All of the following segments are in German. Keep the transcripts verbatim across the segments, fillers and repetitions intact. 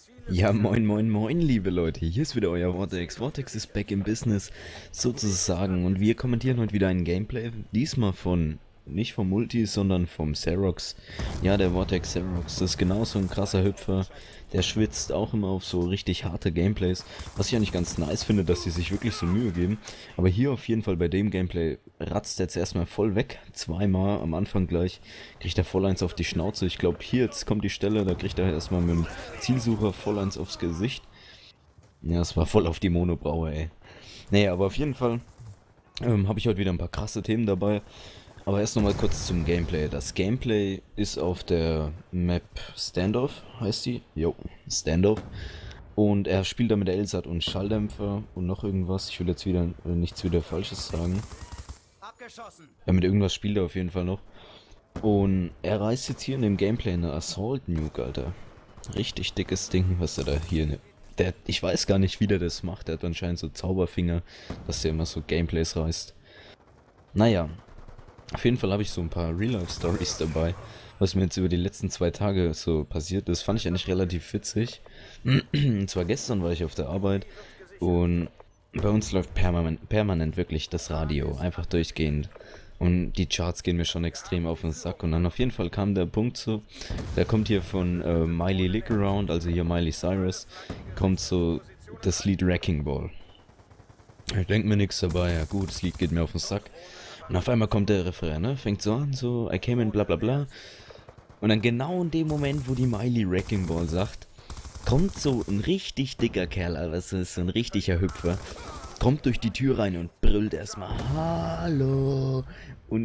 Ja, moin, moin, moin, liebe Leute. Hier ist wieder euer Vortex. Vortex ist back im Business, sozusagen. Und wir kommentieren heute wieder ein Gameplay. Diesmal von, nicht vom Multi, sondern vom Serox. Ja, der Vortex Serox. Das ist genauso ein krasser Hüpfer. Der schwitzt auch immer auf so richtig harte Gameplays. Was ich eigentlich ganz nice finde, dass sie sich wirklich so Mühe geben. Aber hier auf jeden Fall bei dem Gameplay ratzt er jetzt erstmal voll weg. Zweimal am Anfang gleich. Kriegt er voll eins auf die Schnauze. Ich glaube, hier jetzt kommt die Stelle, da kriegt er erstmal mit dem Zielsucher voll eins aufs Gesicht. Ja, es war voll auf die Monobraue, ey. Naja, aber auf jeden Fall ähm, habe ich heute wieder ein paar krasse Themen dabei. Aber erst nochmal kurz zum Gameplay. Das Gameplay ist auf der Map Standoff, heißt die? Jo, Standoff. Und er spielt da mit Elsat und Schalldämpfer und noch irgendwas. Ich will jetzt wieder äh, nichts wieder Falsches sagen. Abgeschossen. Ja, mit irgendwas spielt er auf jeden Fall noch. Und er reißt jetzt hier in dem Gameplay eine Assault Nuke, Alter. Richtig dickes Ding, was er da hier nimmt. Der, ich weiß gar nicht, wie der das macht. Der hat anscheinend so Zauberfinger, dass der immer so Gameplays reißt. Naja. Auf jeden Fall habe ich so ein paar Real-Life-Stories dabei, was mir jetzt über die letzten zwei Tage so passiert ist. Fand ich eigentlich relativ witzig. Und zwar gestern war ich auf der Arbeit und bei uns läuft permanent, permanent wirklich das Radio, einfach durchgehend. Und die Charts gehen mir schon extrem auf den Sack. Und dann auf jeden Fall kam der Punkt so, der kommt hier von äh, Miley Lick Around, also hier Miley Cyrus, kommt so das Lied Wrecking Ball. Ich denke mir nichts dabei, ja gut, das Lied geht mir auf den Sack. Und auf einmal kommt der Refrain, ne? Fängt so an, so, I came in, bla bla bla. Und dann genau in dem Moment, wo die Miley Wrecking Ball sagt, kommt so ein richtig dicker Kerl, also ist so ein richtiger Hüpfer, kommt durch die Tür rein und brüllt erstmal, Hallo. Und,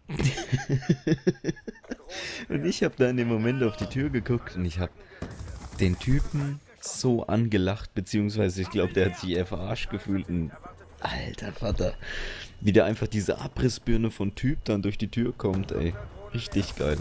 und ich habe da in dem Moment auf die Tür geguckt und ich habe den Typen so angelacht, beziehungsweise ich glaube, der hat sich eher verarscht gefühlt und alter Vater, wie der einfach diese Abrissbirne von Typ dann durch die Tür kommt, ey. Richtig geil.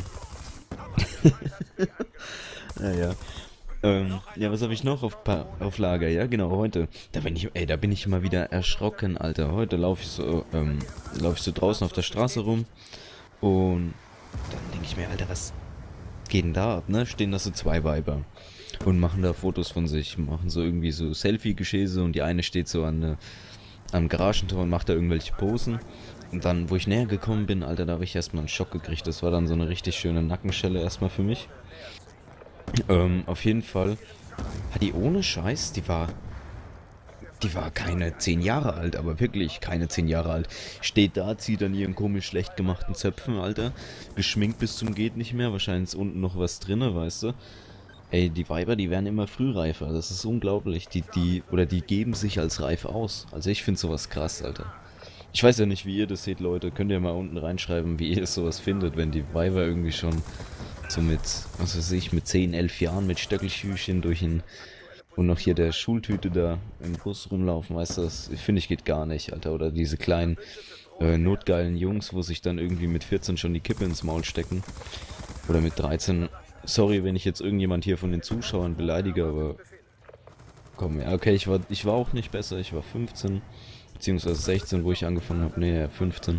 Naja. Ähm, ja, was habe ich noch auf, pa auf Lager? Ja, genau, heute. Da bin ich, ey, da bin ich immer wieder erschrocken, Alter. Heute laufe ich so, ähm, laufe ich so draußen auf der Straße rum und dann denke ich mir, Alter, was geht denn da ab, ne? Stehen da so zwei Weiber und machen da Fotos von sich, machen so irgendwie so Selfie-Geschäse und die eine steht so an der am Garagentor und macht da irgendwelche Posen. Und dann, wo ich näher gekommen bin, Alter, da habe ich erstmal einen Schock gekriegt. Das war dann so eine richtig schöne Nackenschelle erstmal für mich. Ähm, auf jeden Fall hat die ohne Scheiß, die war, die war keine zehn Jahre alt, aber wirklich keine zehn Jahre alt. Steht da, zieht an ihren komisch schlecht gemachten Zöpfen, Alter. Geschminkt bis zum geht nicht mehr, wahrscheinlich ist unten noch was drinne, weißt du. Ey, die Weiber, die werden immer frühreifer, das ist unglaublich. Die, die, oder die geben sich als reif aus. Also ich finde sowas krass, Alter. Ich weiß ja nicht, wie ihr das seht, Leute. Könnt ihr mal unten reinschreiben, wie ihr sowas findet, wenn die Weiber irgendwie schon so mit, was weiß ich, mit zehn, elf Jahren mit Stöckelschüchen durch ein und noch hier der Schultüte da im Bus rumlaufen, weißt du, das finde ich geht gar nicht, Alter. Oder diese kleinen, äh, notgeilen Jungs, wo sich dann irgendwie mit vierzehn schon die Kippe ins Maul stecken. Oder mit dreizehn. Sorry, wenn ich jetzt irgendjemand hier von den Zuschauern beleidige, aber komm, ja, okay, ich war, ich war auch nicht besser, ich war fünfzehn, beziehungsweise sechzehn, wo ich angefangen habe, nee, fünfzehn.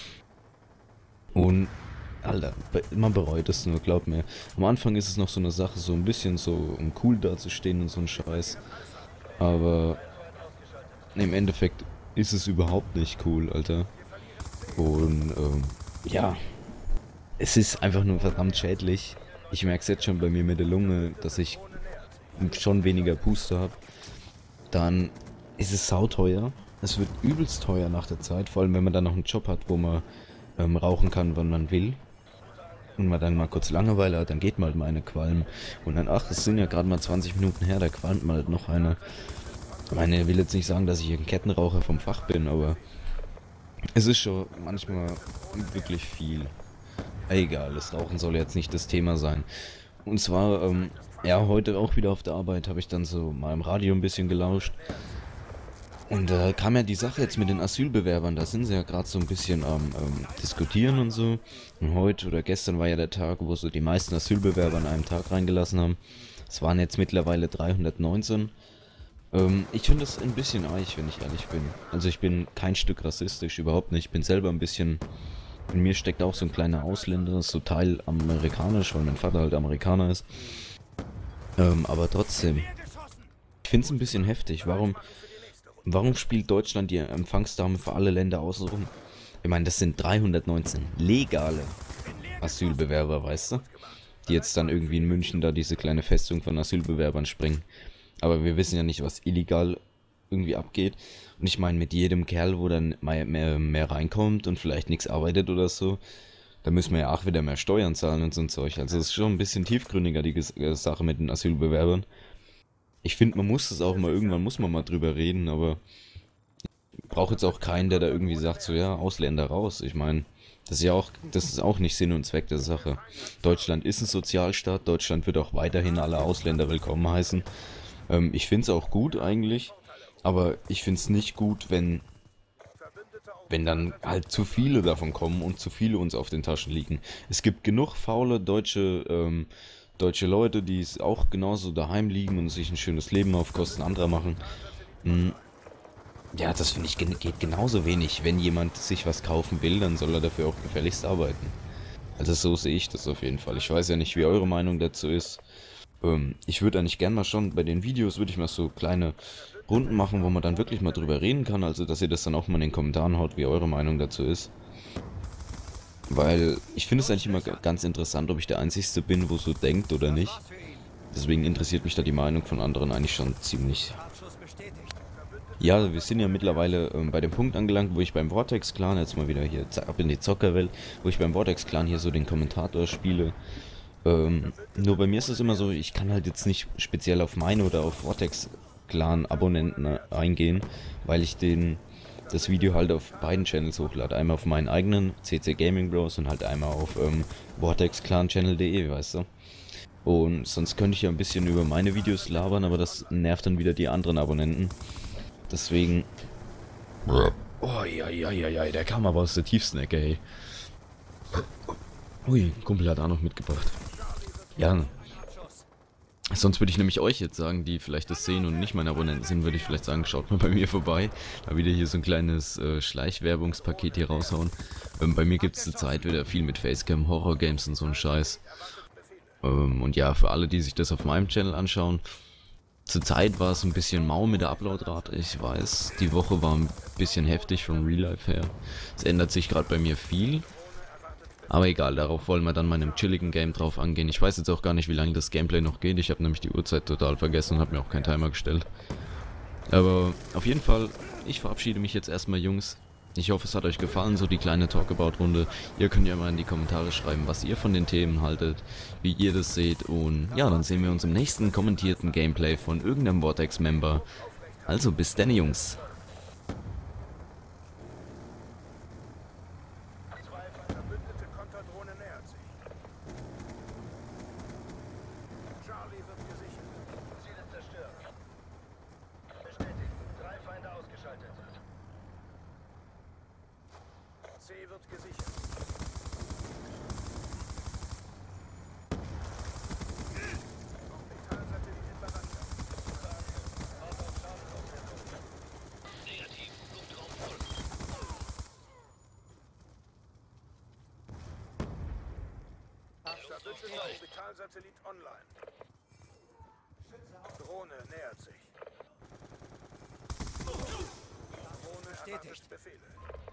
Und, Alter, man bereut es nur, glaub mir. Am Anfang ist es noch so eine Sache, so ein bisschen so, um cool dazustehen und so ein Scheiß. Aber im Endeffekt ist es überhaupt nicht cool, Alter. Und, ähm, ja, es ist einfach nur verdammt schädlich. Ich merke es jetzt schon bei mir mit der Lunge, dass ich schon weniger Puste habe. Dann ist es sauteuer. Es wird übelst teuer nach der Zeit, vor allem wenn man dann noch einen Job hat, wo man ähm, rauchen kann, wann man will. Und man dann mal kurz Langeweile hat, dann geht mal halt mal eine Qualm. Und dann, ach, es sind ja gerade mal zwanzig Minuten her, da qualmt mal halt noch eine. Ich meine, ich will jetzt nicht sagen, dass ich ein Kettenraucher vom Fach bin, aber es ist schon manchmal wirklich viel. Egal, das Rauchen soll jetzt nicht das Thema sein. Und zwar, ähm, ja, heute auch wieder auf der Arbeit habe ich dann so mal im Radio ein bisschen gelauscht. Und da äh, kam ja die Sache jetzt mit den Asylbewerbern, da sind sie ja gerade so ein bisschen am ähm, diskutieren und so. Und heute oder gestern war ja der Tag, wo so die meisten Asylbewerber an einem Tag reingelassen haben. Es waren jetzt mittlerweile dreihundertneunzehn. Ähm, ich finde das ein bisschen eich, wenn ich ehrlich bin. Also ich bin kein Stück rassistisch, überhaupt nicht. Ich bin selber ein bisschen... In mir steckt auch so ein kleiner Ausländer, so Teil amerikanisch, weil mein Vater halt Amerikaner ist. Ähm, aber trotzdem, ich finde es ein bisschen heftig. Warum, warum spielt Deutschland die Empfangsdame für alle Länder außenrum? Ich meine, das sind dreihundertneunzehn legale Asylbewerber, weißt du? Die jetzt dann irgendwie in München da diese kleine Festung von Asylbewerbern springen. Aber wir wissen ja nicht, was illegal irgendwie abgeht. Und ich meine, mit jedem Kerl, wo dann mehr, mehr, mehr reinkommt und vielleicht nichts arbeitet oder so, da müssen wir ja auch wieder mehr Steuern zahlen und so ein Zeug. Also es ist schon ein bisschen tiefgründiger, die Ges- äh, Sache mit den Asylbewerbern. Ich finde, man muss es auch mal, irgendwann muss man mal drüber reden, aber braucht jetzt auch keinen, der da irgendwie sagt, so ja, Ausländer raus. Ich meine, das ist ja auch, das ist auch nicht Sinn und Zweck der Sache. Deutschland ist ein Sozialstaat, Deutschland wird auch weiterhin alle Ausländer willkommen heißen. Ähm, ich finde es auch gut eigentlich, aber ich finde es nicht gut, wenn, wenn dann halt zu viele davon kommen und zu viele uns auf den Taschen liegen. Es gibt genug faule deutsche, ähm, deutsche Leute, die es auch genauso daheim liegen und sich ein schönes Leben auf Kosten anderer machen. Mm, ja, das finde ich gen- geht genauso wenig. Wenn jemand sich was kaufen will, dann soll er dafür auch gefälligst arbeiten. Also so sehe ich das auf jeden Fall. Ich weiß ja nicht, wie eure Meinung dazu ist. Ähm, ich würde eigentlich gern mal schon bei den Videos, würde ich mal so kleine Runden machen, wo man dann wirklich mal drüber reden kann. Also dass ihr das dann auch mal in den Kommentaren haut, wie eure Meinung dazu ist. Weil ich finde es eigentlich immer ga- ganz interessant, ob ich der Einzige bin, wo so denkt oder nicht. Deswegen interessiert mich da die Meinung von anderen eigentlich schon ziemlich. Ja, wir sind ja mittlerweile ähm, bei dem Punkt angelangt, wo ich beim Vortex Clan, jetzt mal wieder hier z- ab in die Zockerwelt, wo ich beim Vortex Clan hier so den Kommentator spiele. Ähm, nur bei mir ist es immer so, ich kann halt jetzt nicht speziell auf meine oder auf Vortex Clan Abonnenten äh, eingehen, weil ich den das Video halt auf beiden Channels hochlade. Einmal auf meinen eigenen C C Gaming Bros und halt einmal auf ähm, vortex clan channel punkt de, weißt du. Und sonst könnte ich ja ein bisschen über meine Videos labern, aber das nervt dann wieder die anderen Abonnenten. Deswegen. Oh, ja, ja, ja, ja, der kam aber aus der tiefsten Ecke, ey. Ui, ein Kumpel hat auch noch mitgebracht. Ja, sonst würde ich nämlich euch jetzt sagen, die vielleicht das sehen und nicht meine Abonnenten sind, würde ich vielleicht sagen, schaut mal bei mir vorbei. Da wieder hier so ein kleines äh, Schleichwerbungspaket hier raushauen. Ähm, bei mir gibt es zur Zeit wieder viel mit Facecam, Horror-Games und so ein Scheiß. Ähm, und ja, für alle, die sich das auf meinem Channel anschauen, zur Zeit war es ein bisschen mau mit der Uploadrate, ich weiß. Die Woche war ein bisschen heftig vom Real Life her. Es ändert sich gerade bei mir viel. Aber egal, darauf wollen wir dann mal in einem chilligen Game drauf angehen. Ich weiß jetzt auch gar nicht, wie lange das Gameplay noch geht. Ich habe nämlich die Uhrzeit total vergessen und habe mir auch keinen Timer gestellt. Aber auf jeden Fall, ich verabschiede mich jetzt erstmal, Jungs. Ich hoffe, es hat euch gefallen, so die kleine Talkabout-Runde. Ihr könnt ja mal in die Kommentare schreiben, was ihr von den Themen haltet, wie ihr das seht. Und ja, dann sehen wir uns im nächsten kommentierten Gameplay von irgendeinem Vortex-Member. Also bis dann, Jungs. Zwei verbündete Konterdrohne nähert sich. Charlie wird gesichert. Ziele zerstört. Bestätigt. Drei Feinde ausgeschaltet. C wird gesichert. Orbitalsatellit in Bereitschaft. Verbündeter Orbitalsatellit online. Drohne nähert sich. Drohne erwartet Befehle.